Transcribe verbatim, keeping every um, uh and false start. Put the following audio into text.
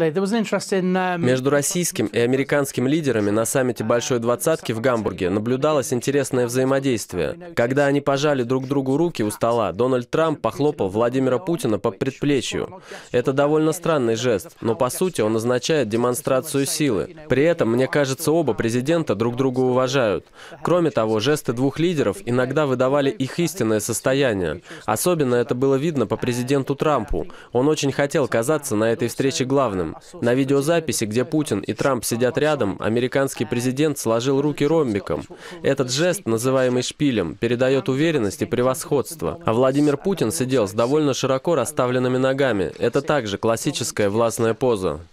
Между российским и американским лидерами на саммите Большой Двадцатки в Гамбурге наблюдалось интересное взаимодействие. Когда они пожали друг другу руки у стола, Дональд Трамп похлопал Владимира Путина по предплечью. Это довольно странный жест, но по сути он означает демонстрацию силы. При этом, мне кажется, оба президента друг друга уважают. Кроме того, жесты двух лидеров иногда выдавали их истинное состояние. Особенно это было видно по президенту Трампу. Он очень хотел казаться на этой встрече главным. На видеозаписи, где Путин и Трамп сидят рядом, американский президент сложил руки ромбиком. Этот жест, называемый шпилем, передает уверенность и превосходство. А Владимир Путин сидел с довольно широко расставленными ногами. Это также классическая властная поза.